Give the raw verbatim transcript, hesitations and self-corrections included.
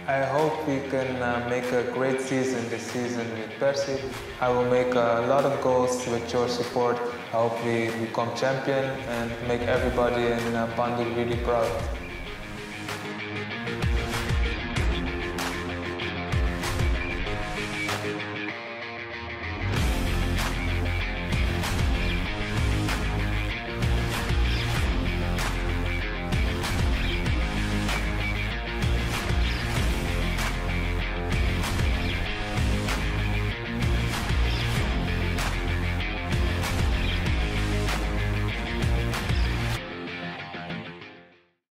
I hope we can uh, make a great season this season with Percy. I will make a lot of goals with your support. I hope we become champion and make everybody in uh, Pandu really proud.